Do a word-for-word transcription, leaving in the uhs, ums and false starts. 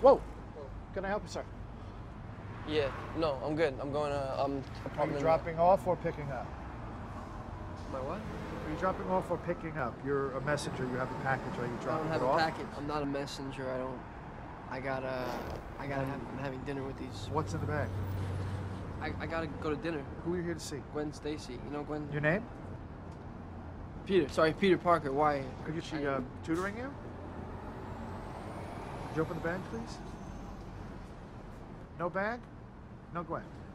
Whoa. Can I help you, sir? Yeah. No, I'm good. I'm going to um. Are apartment. you dropping off or picking up? My what? Are you dropping off or picking up? You're a messenger. You have a package. Are you I dropping don't have it a off? package. I'm not a messenger. I don't. I gotta. I gotta have. I'm having dinner with these. What's in the bag? I, I gotta go to dinner. Who are you here to see? Gwen Stacy. You know Gwen? Your name? Peter. Sorry, Peter Parker. Why? Is she I, uh, tutoring you? Could you open the bag, please? No bag? No Gwen.